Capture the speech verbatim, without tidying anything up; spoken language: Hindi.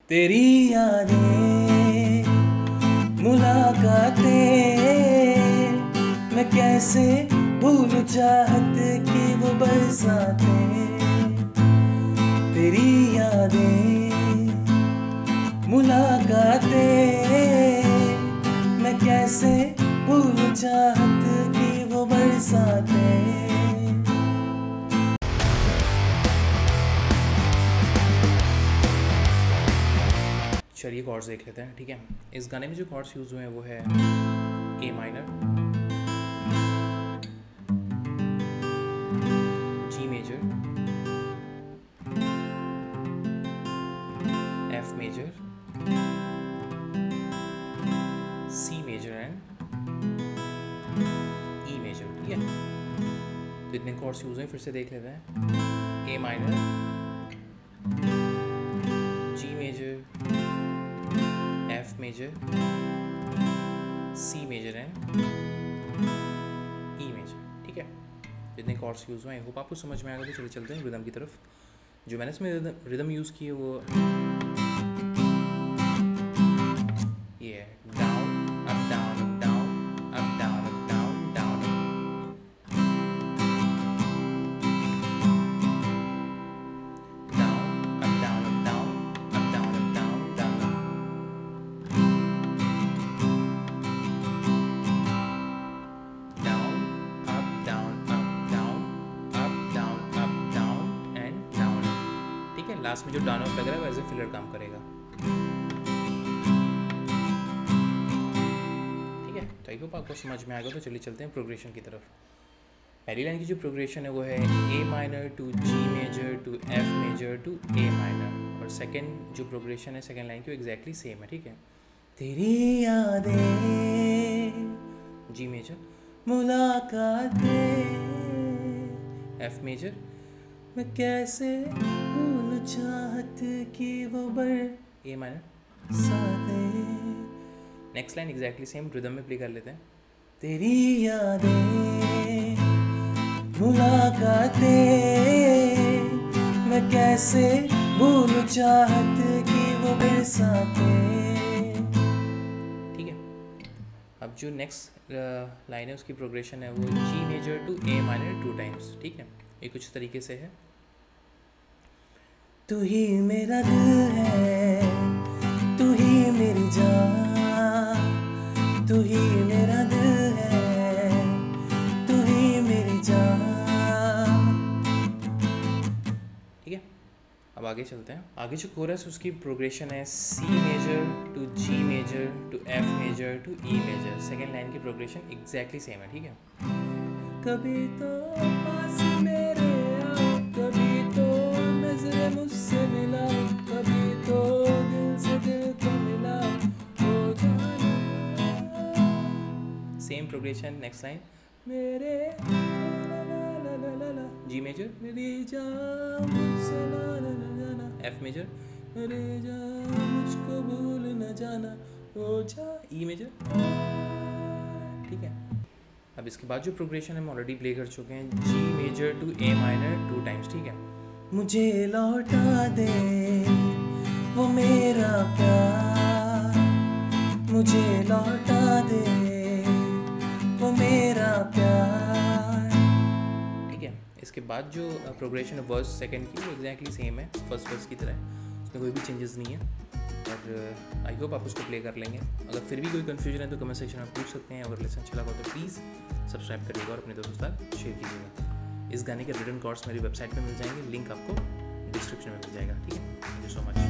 तेरी यादें मुलाकातें मैं कैसे भूलूं चाहत की वो बरसातें। तेरी यादें मुलाकातें मैं कैसे भूलूं चाहत की वो बरसातें। चलिए कॉर्ड्स देख लेते हैं, ठीक है। इस गाने में जो कॉर्ड्स यूज हुए हैं वो है A minor, G major, F major, C major and E major, ठीक है। तो इतने कॉर्ड्स यूज हुए, फिर से देख लेते हैं। A minor, G major, F major, C major and E major, ठीक है। जितने कॉर्ड्स यूज हुए, आई होप आपको समझ में आएगा। तो चलिए चलते हैं रिदम की तरफ। जो मैंने इसमें रिदम यूज़ की है वो ये है, down up down down up down up down down down up down up down up down up down down last में जो डाउन अप लग रहा है वैसे फिलर काम करेगा, ठीक है। तो आई होप आपको समझ में आएगा। तो चलिए चलते हैं प्रोग्रेशन की तरफ। पहली लाइन की जो प्रोग्रेशन है वो है A minor to G major to F major to A minor, और सेकंड जो प्रोग्रेशन है सेकंड लाइन की वो एग्जैक्टली सेम है, ठीक है। तेरी यादें जी मेजर मुलाकातें एफ मेजर मैं कैसे भूल चाहत की वो बर ए माइनर सादे। Next line exactly same rhythm में प्ले कर लेते हैं। तेरी यादें मुलाकातें मैं कैसे भूल चाहत की वो बरसातें, ठीक है। अब जो नेक्स्ट लाइन है उसकी प्रोग्रेशन है वो G major to A minor two times, ठीक है। ये कुछ तरीके से है। तू ही मेरा दिल है, तू ही मेरी जान, तू ही मेरा दिल है, तू ही मेरी जान, ठीक है। अब आगे चलते हैं। आगे जो कोरस उसकी प्रोग्रेशन है C major to G major to F major to E major. Second line की प्रोग्रेशन एग्जैक्टली सेम है, ठीक है। कभी तो पास मेरे आओ, कभी तो नजर मुझसे मिला, कभी तो दिल से दिल को मिला हो जाना। सेम प्रोग्रेशन नेक्स्ट लाइन मेरे ला ला ला ला ला ला जी मेजर मेरी जान मुझसे ला ला ला जाना, एफ मेजर मेरे जान मुझको भूल न जाना हो जा, ई मेजर, ठीक है। अब इसके बाद जो प्रोग्रेशन है हम ऑलरेडी प्ले कर चुके हैं, G major to A minor two times, ठीक है। मुझे लौटा दे वो मेरा प्यार, मुझे लौटा दे वो मेरा प्यार, ठीक है। इसके बाद जो प्रोग्रेशन है वर्स सेकंड की वो एग्जैक्टली सेम है फर्स्ट वर्स की तरह, उसमें कोई भी चेंजेस नहीं है। और आई होप आप उसको प्ले कर लेंगे। अगर फिर भी कोई कन्फ्यूजन है तो कमेंट सेक्शन में पूछ सकते हैं। अगर लेसन अच्छा लगा तो प्लीज़ सब्सक्राइब करिएगा और अपने दोस्तों के साथ शेयर कीजिएगा। इस गाने के रिटन कॉर्ड्स मेरी वेबसाइट पे मिल जाएंगे, लिंक आपको डिस्क्रिप्शन में मिल जाएगा, ठीक है। Thank you so much.